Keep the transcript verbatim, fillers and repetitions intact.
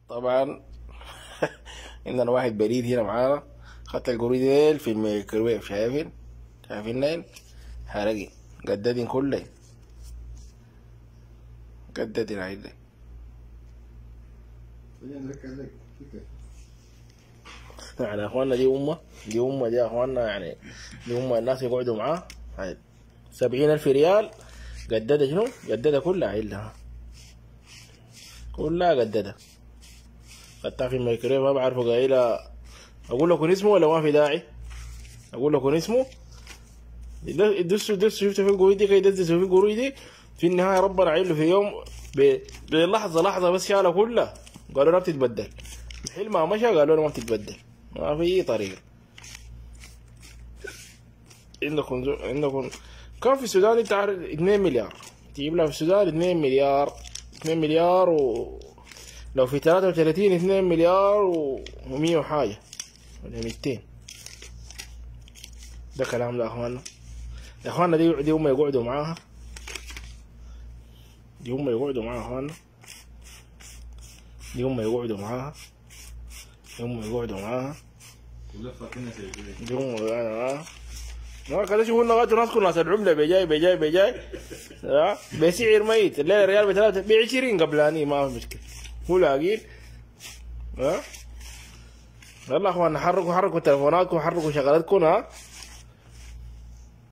طبعا عندنا واحد بريد هنا معانا، خدت القرود ديل في الميكروويف. شايفين شايفين حرقين قدادين كلهم قدادين عيدين. يعني يا اخوانا دي امه دي امه دي يا اخوانا، يعني دي امه الناس يقعدوا معاه. سبعين الف ريال قدادة، شنو قدادة كلها عيلها كلها قدادة. خدتها في الميكرويف ما بعرفه قايلة. اقول لكم اسمه ولا ما في داعي؟ اقول لكم اسمه. دسوا دسوا شفتوا في القروي دي كي دسوا في القروي دي. في النهاية ربنا عيله في يوم بلحظة لحظة بس شالها كلها. قالوا لا بتتبدل. الحين ما مشى قالوا له ما بتتبدل، ما في أي طريقة. عندكم عندكم كان في السودان انت عارف اثنين مليار تجيب لها في السودان اثنين مليار اثنين مليار، و لو في ثلاثة وثلاثين اثنين مليار ومية وحاجة ولا ميتين. ده كلام ده يا اخوانا. يا اخوانا دي دي هم يقعدوا معاها دي هم يقعدوا معاها يا اخوانا دي هم يقعدوا معاها دي هم يقعدوا معاها دي هم يقعدوا معاها. ما كده شوفوا لغايه الناس كل ناس العمله بجاي بجاي بجاي بسعر ميت. الليله ريال بثلاثه ب عشرين قبلاني ما في مشكله. هو لاقين ها. يلا اخوان حركوا حركوا تليفوناتكم، حركوا شغلاتكم ها.